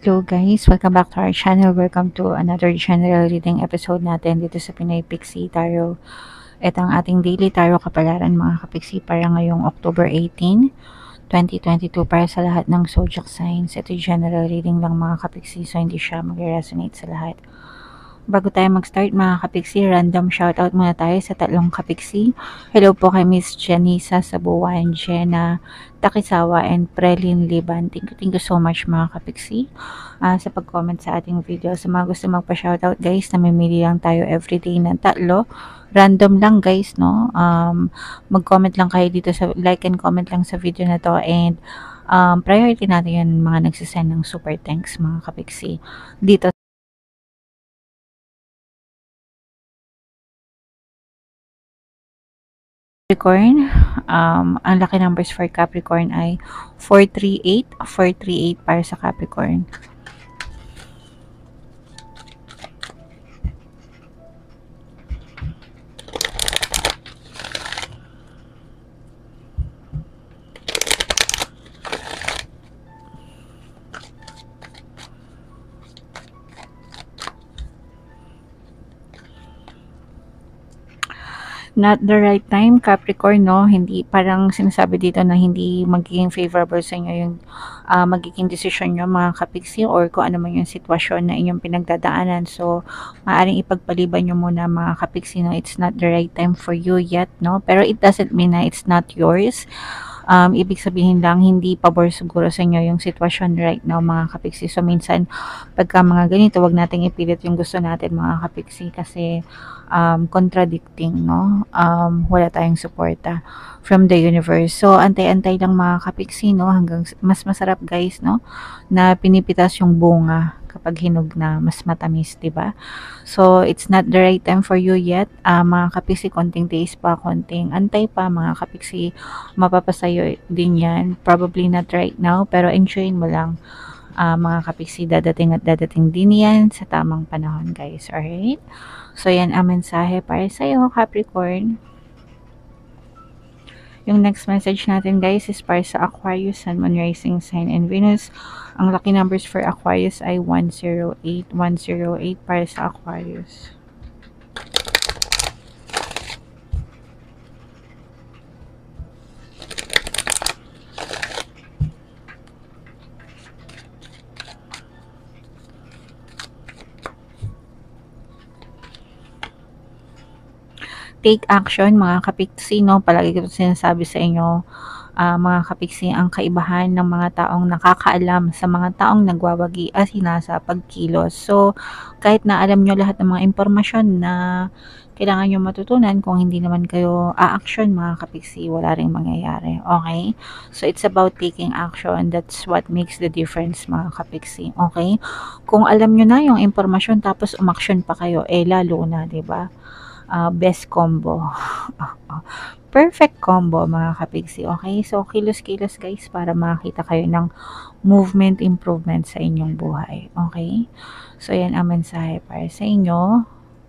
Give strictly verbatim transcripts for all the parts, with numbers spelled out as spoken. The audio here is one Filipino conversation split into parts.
Hello guys, welcome back to our channel. Welcome to another general reading episode natin dito sa Pinoy Pixie Tarot. Ito ang ating daily tarot kapalaran mga kapixie para ngayong October eighteenth, twenty twenty-two para sa lahat ng zodiac signs. Ito yung general reading lang mga kapixie, so hindi siya mag-resonate sa lahat. Bago tayo mag-start mga kapixie, random shoutout muna tayo sa tatlong kapixie. Hello po kay Miss Janisa Sabuan, Jenna Takisawa, and Prelin Liban. Thank you, thank you so much mga kapixie uh, sa pag-comment sa ating video. Sa mga gusto magpa-shoutout guys, namimili lang tayo everyday ng tatlo. Random lang guys, no? Um, mag-comment lang kayo dito sa, like and comment lang sa video na to, and um, priority natin yan mga nagsisend ng super thanks mga kapixie. Dito Capricorn, um, ang lucky numbers for Capricorn ay four three eight, four three eight para sa Capricorn. Not the right time, Capricorn, no? Hindi, parang sinasabi dito na hindi magiging favorable sa inyo yung uh, magiging decision nyo, mga kapixie, or kung ano man yung sitwasyon na inyong pinagdadaanan. So, maaaring ipagpaliban nyo muna, mga kapixie, no? It's not the right time for you yet, no? Pero it doesn't mean na it's not yours. Um, ibig sabihin lang, hindi pabor siguro sa inyo yung sitwasyon right now, mga kapixie. So, minsan, pagka mga ganito, wag nating ipilit yung gusto natin, mga kapixie, kasi um, contradicting, no? Um, wala tayong suporta from the universe. So, antay-antay lang mga kapixie, no? Hanggang mas masarap, guys, no? Na pinipitas yung bunga kapag hinog na, mas matamis, diba? So, it's not the right time for you yet. Uh, mga kapixie, konting taste pa, konting antay pa, mga kapixie, mapapasayo din yan. Probably not right now, pero enjoyin mo lang. Uh, mga kapixie, dadating at dadating din yan sa tamang panahon, guys. Alright? So, yan ang mensahe para sa'yo, Capricorn. Yung next message natin, guys, is para sa Aquarius, Sun, Moon, Rising Sign, and Venus. Ang lucky numbers for Aquarius ay one zero eight, one zero eight para sa Aquarius. Take action, mga kapiksi, no? Palagi ko sinasabi sa inyo, uh, mga kapiksi, ang kaibahan ng mga taong nakakaalam sa mga taong nagwawagi at hinasa pagkilos. So, kahit na alam nyo lahat ng mga impormasyon na kailangan nyo matutunan, kung hindi naman kayo a-action, mga kapiksi, wala ring mangyayari. Okay? So, it's about taking action. That's what makes the difference, mga kapiksi. Okay? Kung alam nyo na yung impormasyon tapos umaction pa kayo, eh lalo na, diba? Uh, best combo. Perfect combo, mga kapigsi. Okay? So, kilos-kilos guys para makita kayo ng movement improvement sa inyong buhay. Okay? So, yan ang mensahe para sa inyo,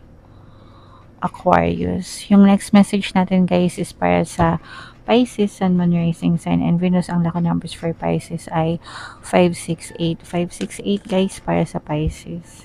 Aquarius. Yung next message natin guys is para sa Pisces, Sun, Moon, Rising Sign, and Venus. Ang lucky numbers for Pisces ay five six eight. five six eight guys para sa Pisces.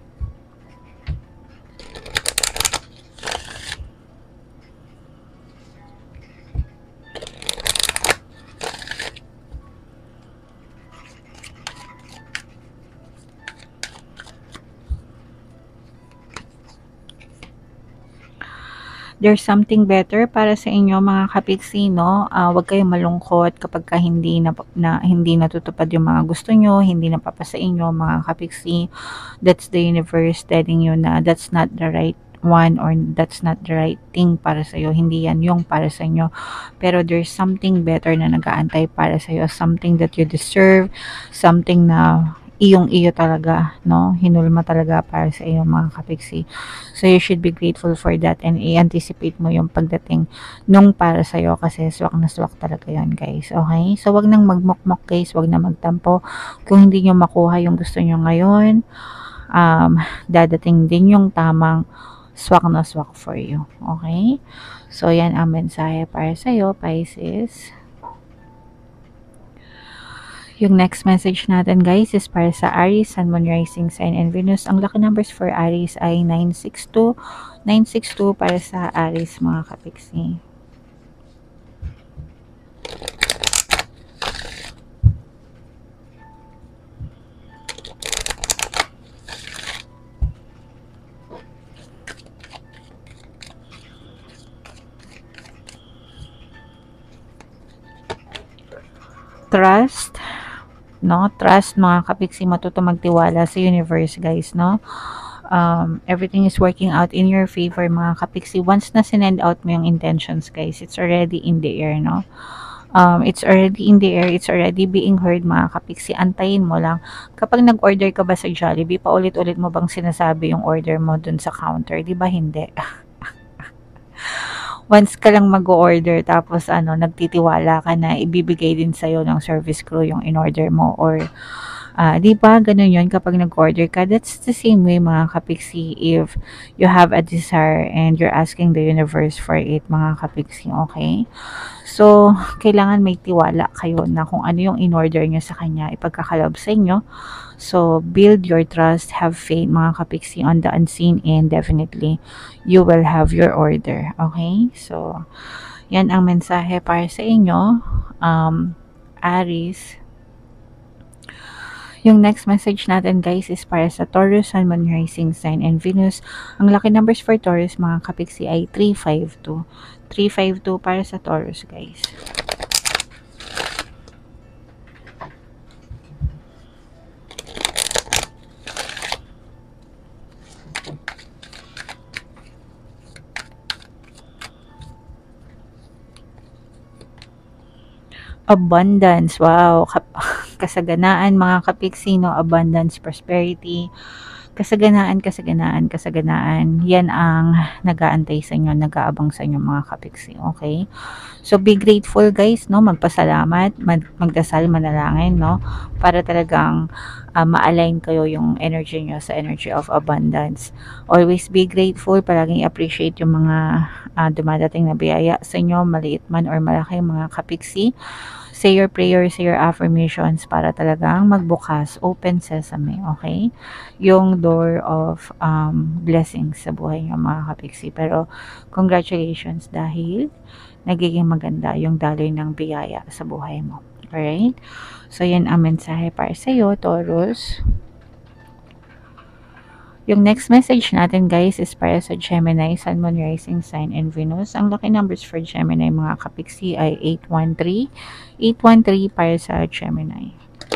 There's something better para sa inyo, mga kapiksi, no? Uh, huwag kayong malungkot kapag ka hindi na, na hindi natutupad yung mga gusto nyo, hindi napapasa inyo, mga kapiksi. That's the universe telling you na that's not the right one, or that's not the right thing para sa iyo. Hindi yan yung para sa inyo. Pero there's something better na nag-aantay para sa iyo, something that you deserve, something na iyong iyo talaga, no? Hinulma talaga para sa iyo, mga kapiksi. So, you should be grateful for that, and i-anticipate mo yung pagdating nung para sa iyo, kasi swak na swak talaga yon, guys. Okay? So, wag nang magmokmok, guys. Wag na magtampo. Kung hindi nyo makuha yung gusto nyo ngayon, um, dadating din yung tamang swak na swak for you. Okay? So, yan ang mensahe para sa iyo, Pisces. Yung next message natin guys is para sa Aries, Sun, Moon, Rising Sign, and Venus. Ang lucky numbers for Aries ay nine six two. nine six two para sa Aries mga kapiksi. Trust, no? Trust mga kapiksi, matuto magtiwala sa universe guys, no? Um, everything is working out in your favor mga kapiksi. Once na sinend out mo yung intentions guys, it's already in the air, no? Um, it's already in the air, it's already being heard mga kapiksi. Antayin mo lang. Kapag nag-order ka ba sa Jollibee, paulit-ulit mo bang sinasabi yung order mo dun sa counter? Di ba hindi? Once ka lang mag-order tapos ano, nagtitiwala ka na ibibigay din sa'yo ng service crew yung in-order mo, or uh, di ba ganun yun kapag nag-order ka. That's the same way mga kapiksi, if you have a desire and you're asking the universe for it mga kapiksi, okay? So, kailangan may tiwala kayo na kung ano yung in-order nyo sa kanya, ipagkakalob sa inyo. So, build your trust, have faith mga kapiksi on the unseen, and definitely, you will have your order. Okay? So, yan ang mensahe para sa inyo, um, Aries. Yung next message natin guys is para sa Taurus, Sun, Moon, Rising Sign, and Venus. Ang lucky numbers for Taurus mga kapiksi ay three five two. three five two para sa Taurus guys. Abundance, wow, kasaganaan mga kapiksi, no? Abundance, prosperity, kasaganaan, kasaganaan, kasaganaan. Yan ang nag-aantay sa inyo, nag-aabang sa inyo mga kapiksi, okay? So, be grateful guys, no? Magpasalamat, mag magdasal, manalangin, no? Para talagang uh, ma-align kayo yung energy nyo sa energy of abundance. Always be grateful, palaging appreciate yung mga uh, dumadating na biyaya sa inyo, maliit man or malaki mga kapiksi. Say your prayers, say your affirmations para talagang magbukas, open sesame, okay? Yung door of um, blessings sa buhay nyo mga kapiksi. Pero congratulations dahil nagiging maganda yung daloy ng biyaya sa buhay mo. Alright? So, yan ang mensahe para sa iyo, Taurus. Yung next message natin guys is para sa Gemini, Sun, Moon, Rising Sign, and Venus. Ang lucky numbers for Gemini mga kapiksi ay eight one three. eight one three para sa Gemini.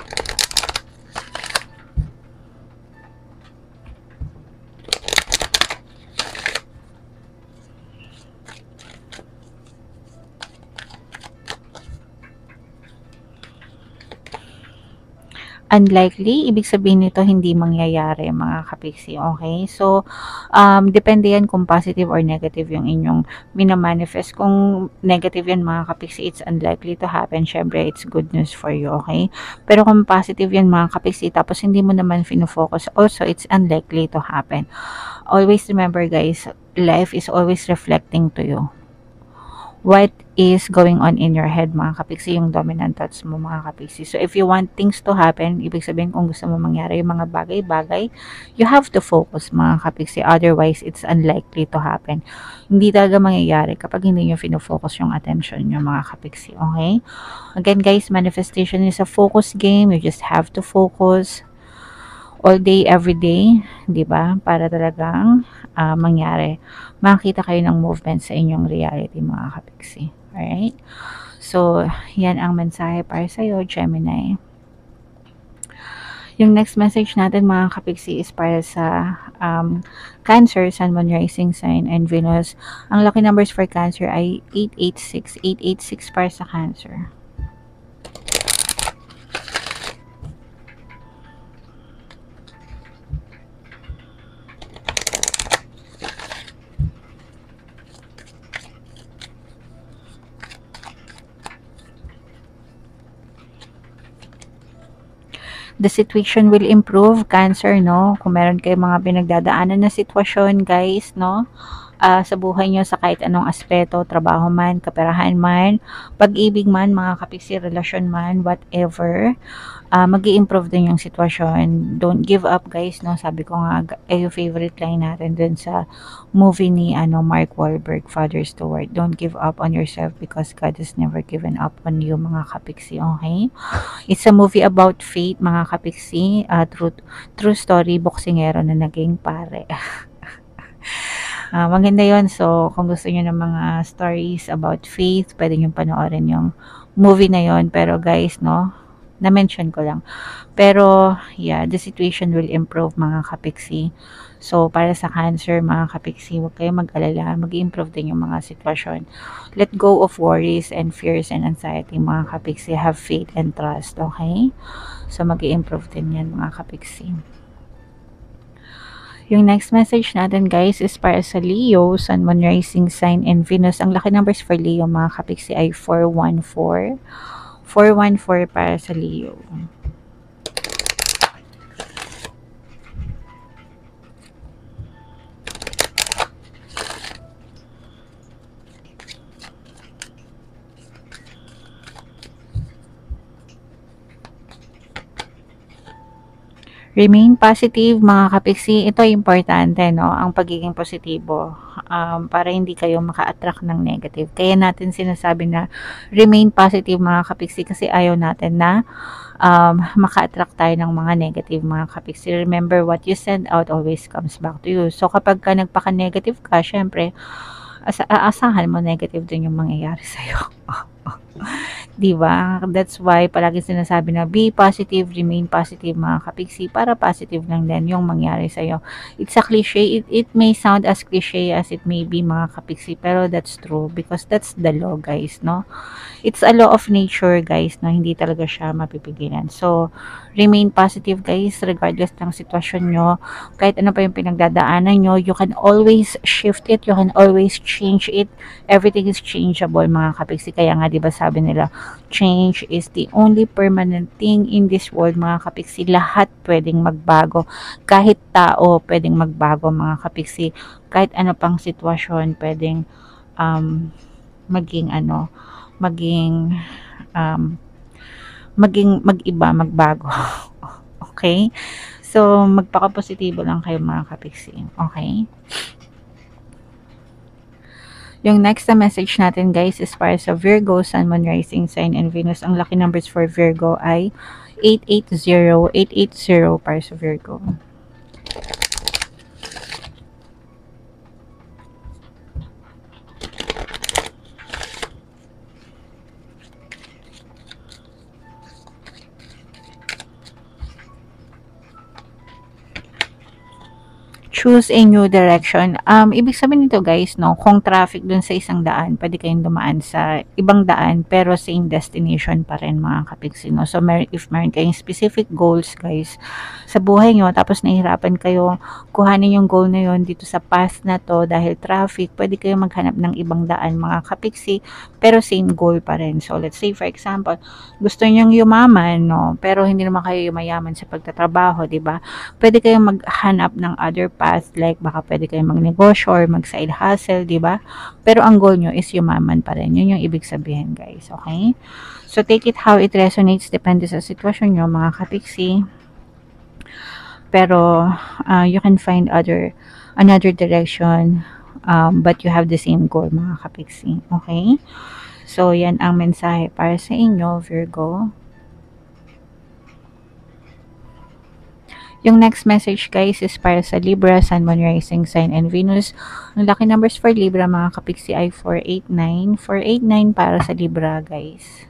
Unlikely, ibig sabihin nito hindi mangyayari mga kapiksi, okay? So, um, depende yan kung positive or negative yung inyong minamanifest. Kung negative yan mga kapiksi, it's unlikely to happen. Syempre, it's good news for you, okay? Pero kung positive yan mga kapiksi, tapos hindi mo naman fino-focus, also, it's unlikely to happen. Always remember guys, life is always reflecting to you. What is going on in your head mga kapiksi, yung dominant thoughts mo mga kapiksi. So, if you want things to happen, ibig sabihin kung gusto mo mangyari yung mga bagay-bagay, you have to focus mga kapiksi. Otherwise, it's unlikely to happen. Hindi talaga mangyayari kapag hindi nyo fino-focus yung attention nyo mga kapiksi. Okay? Again guys, manifestation is a focus game. You just have to focus all day, every day, di ba? Para talagang uh, mangyari. Makita kayo ng movement sa inyong reality, mga kapiksi. Alright? So, yan ang mensahe para sa'yo, Gemini. Yung next message natin, mga kapiksi, is para sa um, Cancer, Sun, Moon, Rising Sign, and Venus. Ang lucky numbers for Cancer ay eight eight six. eight eight six para sa Cancer. The situation will improve, Cancer, no? Kung meron kayong mga pinagdadaanan na sitwasyon, guys, no? uh, sa buhay nyo sa kahit anong aspeto, trabaho man, kaperahan man, pag-ibig man, mga kapiksi, relasyon man, whatever. Uh, mag-i-improve din yung sitwasyon. Don't give up, guys, no? Sabi ko nga, eh, yung favorite line natin dun sa movie ni ano, Mark Wahlberg, Father Stewart. Don't give up on yourself because God has never given up on you, mga kapiksi, okay? It's a movie about faith, mga kapiksi. Uh, true, true story, boksingero na naging pare. Uh, maganda yun. So, kung gusto niyo ng mga stories about faith, pwede nyo panoorin yung movie na yon. Pero guys, no, na-mention ko lang. Pero, yeah, the situation will improve, mga kapiksi. So, para sa cancer, mga kapiksi, huwag kayong mag-alala. Mag-improve din yung mga sitwasyon. Let go of worries and fears and anxiety, mga kapiksi. Have faith and trust, okay? So, mag-improve din yan, mga kapiksi. Yung next message natin, guys, is para sa Leo, Sun, Moon, Rising Sign, and Venus. Ang lucky numbers for Leo, mga kapiksi, ay four one four. four one four para sa Leo. Remain positive, mga kapiksi. Ito importante, no? Ang pagiging positibo. Um, para hindi kayo maka-attract ng negative. Kaya natin sinasabi na remain positive, mga kapiksi, kasi ayaw natin na um, maka-attract tayo ng mga negative, mga kapiksi. Remember, what you send out always comes back to you. So, kapag ka nagpaka-negative ka, syempre, asa aasahan mo negative din yung mangyayari sa'yo. Diba? That's why palagi sinasabi na be positive, remain positive, mga kapiksi, para positive lang din yung mangyari sa'yo. It's a cliche. It, it may sound as cliche as it may be, mga kapiksi, pero that's true because that's the law, guys, no? It's a law of nature, guys, no? Hindi talaga siya mapipigilan. So, remain positive, guys, regardless ng sitwasyon nyo. Kahit ano pa yung pinagdadaanan nyo, you can always shift it, you can always change it. Everything is changeable, mga kapiksi. Kaya nga, diba sabi nila, change is the only permanent thing in this world, mga kapiksi. Lahat pwedeng magbago. Kahit tao pwedeng magbago, mga kapiksi. Kahit ano pang sitwasyon pwedeng um, maging ano, maging um, maging mag-iba, magbago. Okay? So, magpaka-positibo lang kayo, mga kapiksi. Okay? Yung next na message natin, guys, is para sa Virgo, Sun, Moon, Rising Sign, and Venus. Ang lucky numbers for Virgo ay eight eight zero, eight eight zero para sa Virgo. Choose a new direction. Um, ibig sabihin nito, guys, no, kung traffic dun sa isang daan, pwede kayong dumaan sa ibang daan, pero same destination pa rin, mga kapiksi, no? So, mer if meron kayong specific goals, guys, sa buhay nyo, tapos nahihirapan kayo kuhanin yung goal na yun dito sa path na to dahil traffic, pwede kayong maghanap ng ibang daan, mga kapiksi, pero same goal pa rin. So, let's say, for example, gusto nyong yumaman, no, pero hindi naman kayo yumayaman sa pagtatrabaho, di ba? Pwede kayong maghanap ng other path, like baka pwede kayong magnegosyo or mag-side hustle, di ba? Pero ang goal nyo is yumaman pa rin. Yun yung ibig sabihin, guys. Okay? So, take it how it resonates. Depende sa sitwasyon nyo, mga kapiksi. Pero, uh, you can find other, another direction, um, but you have the same goal, mga kapiksi. Okay? So, yan ang mensahe para sa inyo, Virgo. Yung next message, guys, is para sa Libra, Sun, Moon, Rising Sign, and Venus. Ang lucky numbers for Libra, mga kapiksi, ay four eight nine. four eight nine para sa Libra, guys.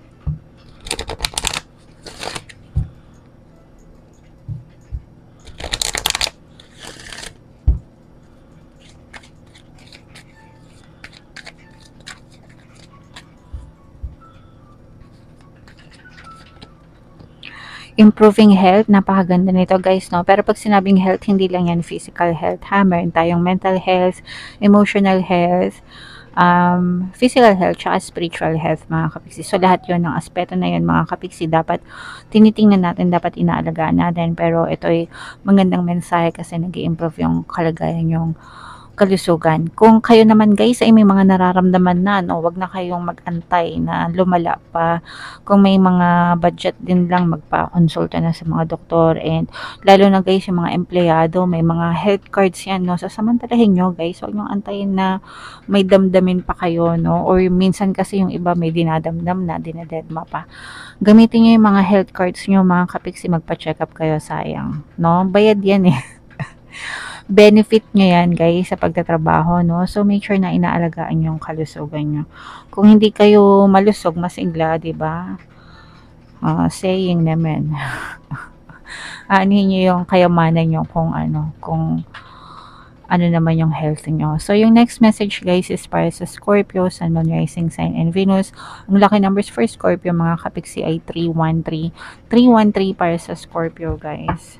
Improving health, napakaganda nito, guys, no? Pero pag sinabing health, hindi lang yan physical health, ha? Meron tayong mental health, emotional health, um, physical health, tsaka spiritual health, mga kapiksi. So, lahat yun, ng aspeto na yun, mga kapiksi, dapat tinitingnan natin, dapat inaalagaan natin. Pero ito ay magandang mensahe kasi nag-i-improve yung kalagayan yung kalusugan. Kung kayo naman guys ay may mga nararamdaman na, no, wag na kayong mag-antay na lumala pa. Kung may mga budget din lang, magpa-consulta na sa mga doktor, and lalo na guys yung mga empleyado, may mga health cards yan, no. Sasamantalahin nyo guys, wag nyo antayin na may damdamin pa kayo, no, or minsan kasi yung iba may dinadamdam na, dinadedma pa. Gamitin nyo yung mga health cards nyo mga kapiksi, magpa-check up kayo, sayang, no, bayad yan eh. Benefit nyo yan guys sa pagtatrabaho, no? So make sure na inaalagaan yung kalusugan nyo. Kung hindi kayo malusog, masigla, di ba? Uh, saying naman. Aanihin nyo yung kayamanan nyo kung ano, kung ano naman yung health nyo. So yung next message guys is para sa Scorpio, Sun, Moon, Rising Sign, and Venus. Ang lucky numbers for Scorpio mga kapiksi ay three one three. three one three para sa Scorpio guys.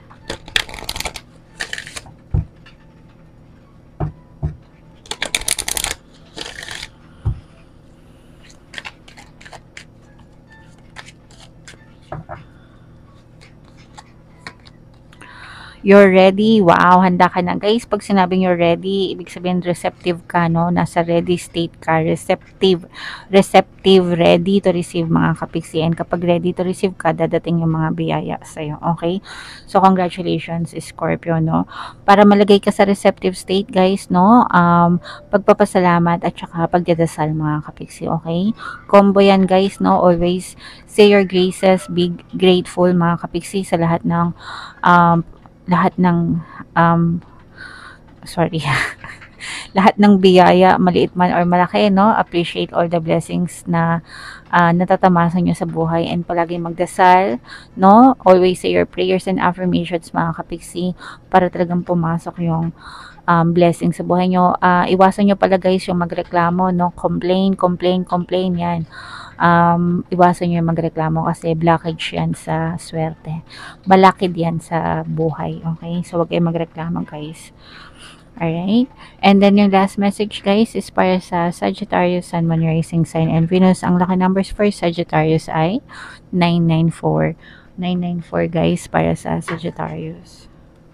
You're ready. Wow, handa ka na guys. Pag sinabing you're ready, ibig sabihin receptive ka, no? Nasa ready state ka. Receptive. Receptive, ready to receive mga kapiksi. And kapag ready to receive ka, dadating yung mga biyaya sa'yo. Okay? So, congratulations, Scorpio, no? Para malagay ka sa receptive state, guys, no? Um, pagpapasalamat at saka pagdadasal mga kapiksi. Okay? Combo yan, guys, no? Always say your graces. Be grateful mga kapiksi sa lahat ng um, lahat ng um sorry lahat ng biyaya, maliit man or malaki, no? Appreciate all the blessings na uh, natatamasan nyo sa buhay, and palagi magdasal, no? Always say your prayers and affirmations mga kapiksi para talagang pumasok yung um, blessing sa buhay nyo. Uh, iwasan nyo pala guys yung magreklamo, no? Complain, complain, complain, yan. Um, iwasan nyo yung magreklamo kasi blockage yan sa swerte. Balakid yan sa buhay. Okay? So, wag kayong magreklamo guys. Alright? And then, yung last message guys is para sa Sagittarius, Sun, Moon, Rising Sign, and Venus. Ang lucky numbers for Sagittarius ay nine nine four. nine nine four guys para sa Sagittarius.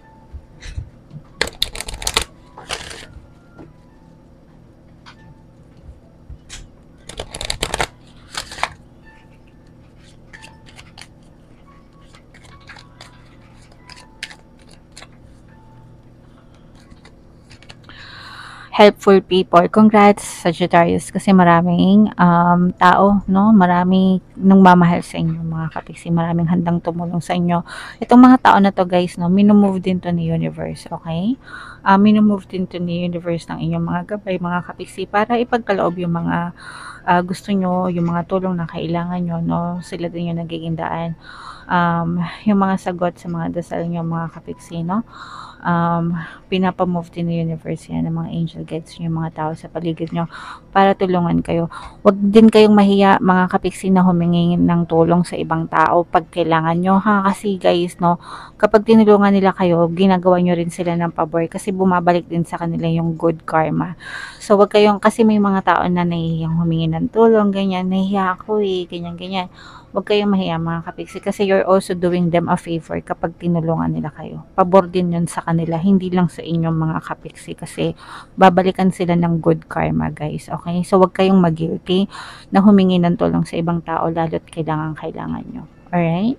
Helpful people. Congrats, Sagittarius, kasi maraming um, tao, no? Maraming nang mamahal sa inyo, mga kapiksi. Maraming handang tumulong sa inyo. Itong mga tao na to, guys, no? Minumove din to ni universe, okay? Uh, minumove din to ni universe ng inyong mga gabay, mga kapiksi, para ipagkaloob yung mga uh, gusto nyo, yung mga tulong na kailangan nyo, no? Sila din yung nagiging daan. Um, yung mga sagot sa mga dasal nyo, mga kapiksi, no? Um, pinapamove din ng universe yan, ng mga angel guides nyo, yung mga tao sa paligid nyo, para tulungan kayo. Huwag din kayong mahiya, mga kapiksi, na humingi ng tulong sa ibang tao pag kailangan nyo, ha? Kasi guys, no, kapag tinulungan nila kayo, ginagawa nyo rin sila ng pabor, kasi bumabalik din sa kanila yung good karma. So, wag kayong, kasi may mga tao na nahihiyang humingi ng tulong, ganyan, nahihiya ako eh, ganyan, ganyan. Huwag kayong mahiya, mga kapiksi, kasi you're also doing them a favor kapag tinulungan nila kayo. Pabor din yun sa kanila, hindi lang sa inyong mga kapiksi, kasi babalikan sila ng good karma, guys. Okay? So, huwag kayong mag-guilty na humingi ng tulong sa ibang tao, lalo't kailangan-kailangan nyo. Alright?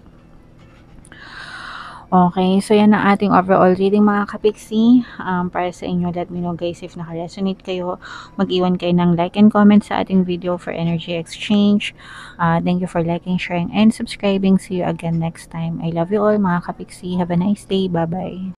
Okay, so yan ang ating overall reading, mga kapiksi. Um, para sa inyo, let me know guys if naka-resonate kayo. Mag-iwan kayo ng like and comment sa ating video for energy exchange. Uh, thank you for liking, sharing, and subscribing. See you again next time. I love you all, mga kapiksi. Have a nice day. Bye-bye.